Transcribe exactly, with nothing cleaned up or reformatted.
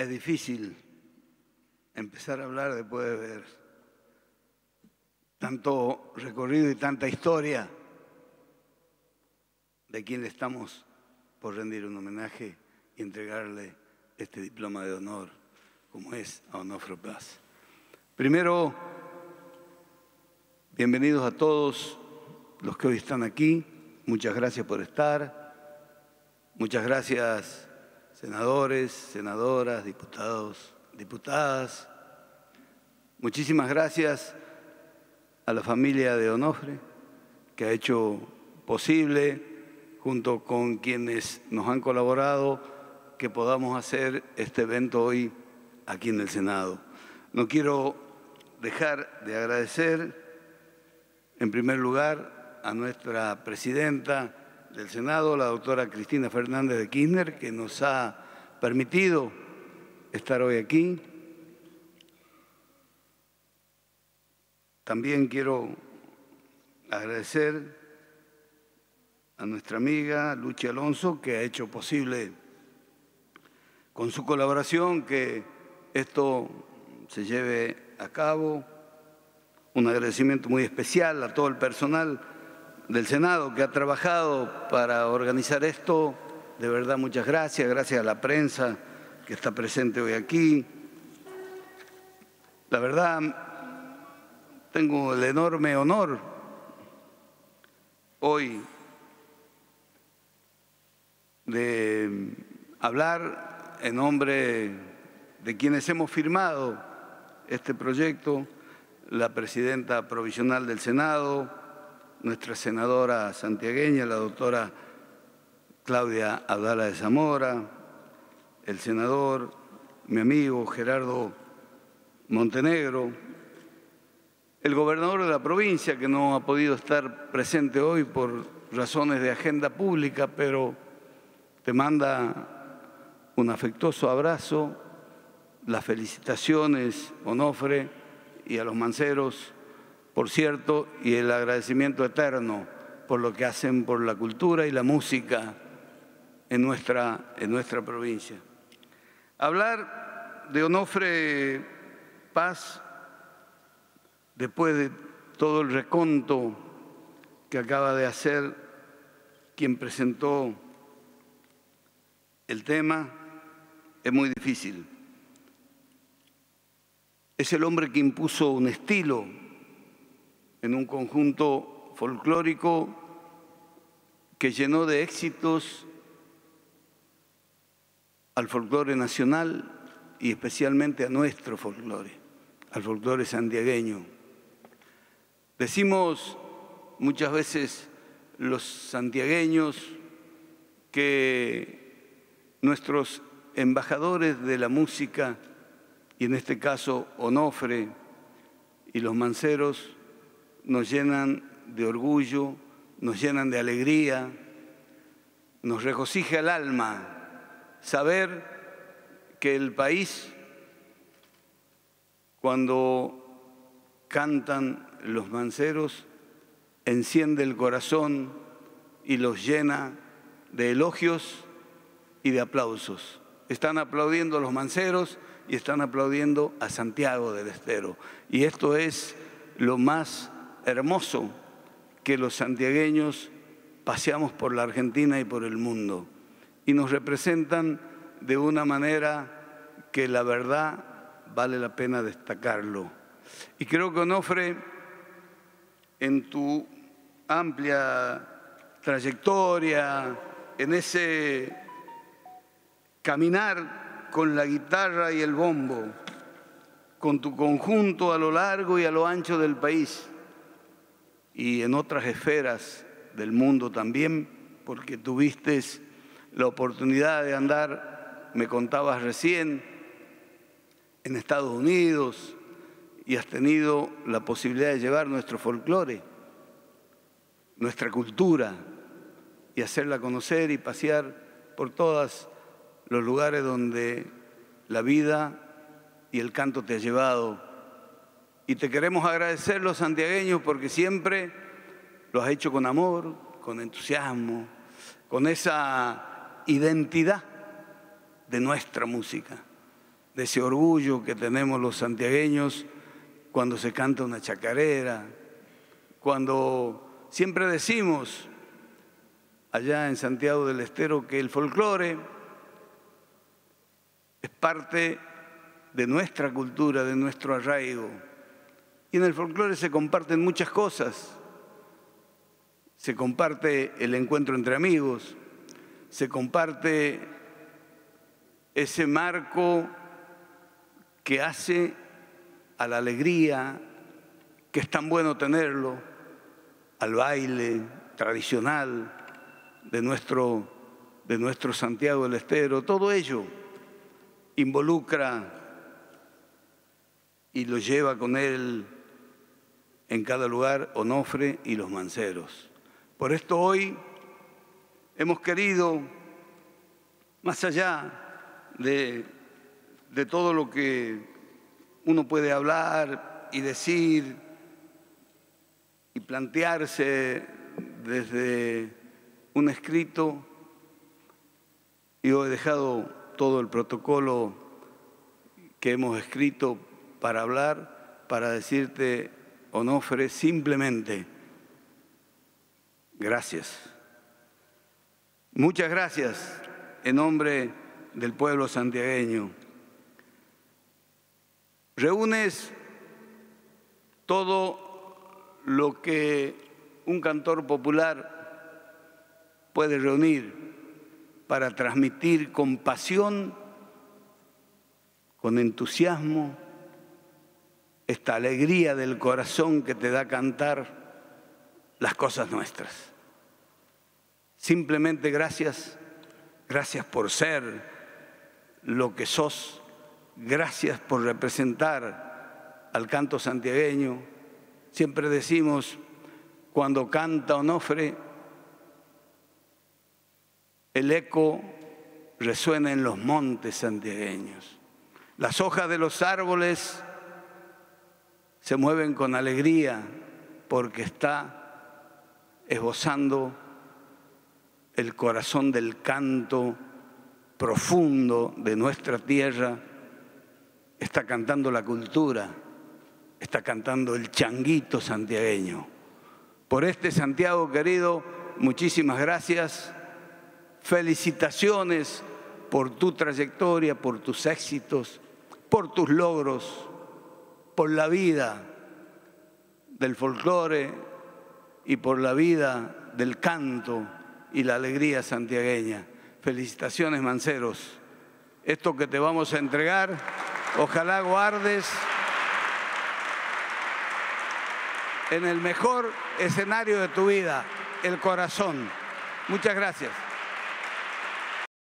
Es difícil empezar a hablar después de ver tanto recorrido y tanta historia de quien le estamos por rendir un homenaje y entregarle este diploma de honor, como es a Onofre Paz. Primero, bienvenidos a todos los que hoy están aquí. Muchas gracias por estar. Muchas gracias, senadores, senadoras, diputados, diputadas. Muchísimas gracias a la familia de Onofre, que ha hecho posible, junto con quienes nos han colaborado, que podamos hacer este evento hoy aquí en el Senado. No quiero dejar de agradecer, en primer lugar, a nuestra presidenta del Senado, la doctora Cristina Fernández de Kirchner, que nos ha permitido estar hoy aquí. También quiero agradecer a nuestra amiga Luchi Alonso, que ha hecho posible con su colaboración que esto se lleve a cabo. Un agradecimiento muy especial a todo el personal del Senado que ha trabajado para organizar esto. De verdad, muchas gracias. Gracias a la prensa que está presente hoy aquí. La verdad, tengo el enorme honor hoy de hablar en nombre de quienes hemos firmado este proyecto, la presidenta provisional del Senado, nuestra senadora santiagueña, la doctora Claudia Abdala de Zamora, el senador, mi amigo Gerardo Montenegro, el gobernador de la provincia, que no ha podido estar presente hoy por razones de agenda pública, pero te manda un afectuoso abrazo, las felicitaciones, Onofre, y a los manceros, por cierto, y el agradecimiento eterno por lo que hacen por la cultura y la música en nuestra, en nuestra provincia. Hablar de Onofre Paz, después de todo el reconto que acaba de hacer quien presentó el tema, es muy difícil. Es el hombre que impuso un estilo en un conjunto folclórico que llenó de éxitos al folclore nacional y especialmente a nuestro folclore, al folclore santiagueño. Decimos muchas veces los santiagueños que nuestros embajadores de la música, y en este caso Onofre y los manceros, nos llenan de orgullo, nos llenan de alegría, nos regocija el alma saber que el país, cuando cantan los manceros, enciende el corazón y los llena de elogios y de aplausos. Están aplaudiendo a los manceros y están aplaudiendo a Santiago del Estero. Y esto es lo más hermoso, que los santiagueños paseamos por la Argentina y por el mundo. Y nos representan de una manera que la verdad vale la pena destacarlo. Y creo que Onofre, en tu amplia trayectoria, en ese caminar con la guitarra y el bombo, con tu conjunto a lo largo y a lo ancho del país y en otras esferas del mundo también, porque tuviste la oportunidad de andar, me contabas recién, en Estados Unidos, y has tenido la posibilidad de llevar nuestro folclore, nuestra cultura, y hacerla conocer y pasear por todos los lugares donde la vida y el canto te ha llevado. Y te queremos agradecer los santiagueños porque siempre lo has hecho con amor, con entusiasmo, con esa identidad de nuestra música. de ese orgullo que tenemos los santiagueños cuando se canta una chacarera, cuando siempre decimos allá en Santiago del Estero que el folclore es parte de nuestra cultura, de nuestro arraigo. Y en el folclore se comparten muchas cosas. Se comparte el encuentro entre amigos, se comparte ese marco que hace a la alegría, que es tan bueno tenerlo, al baile tradicional de nuestro, de nuestro Santiago del Estero. Todo ello involucra y lo lleva con él en cada lugar Onofre y los manceros. Por esto hoy hemos querido, más allá de, de todo lo que uno puede hablar y decir y plantearse desde un escrito, yo he dejado todo el protocolo que hemos escrito para hablar, para decirte, Onofre, simplemente gracias. Muchas gracias en nombre del pueblo santiagueño. Reúnes todo lo que un cantor popular puede reunir para transmitir con pasión, con entusiasmo, esta alegría del corazón que te da cantar las cosas nuestras. Simplemente gracias, gracias por ser lo que sos, gracias por representar al canto santiagueño. Siempre decimos, cuando canta Onofre, el eco resuena en los montes santiagueños. Las hojas de los árboles se mueven con alegría porque está esbozando el corazón del canto profundo de nuestra tierra. Está cantando la cultura, está cantando el changuito santiagueño. Por este Santiago querido, muchísimas gracias. Felicitaciones por tu trayectoria, por tus éxitos, por tus logros, por la vida del folclore y por la vida del canto y la alegría santiagueña. Felicitaciones, manceros. Esto que te vamos a entregar, ojalá guardes en el mejor escenario de tu vida, el corazón. Muchas gracias.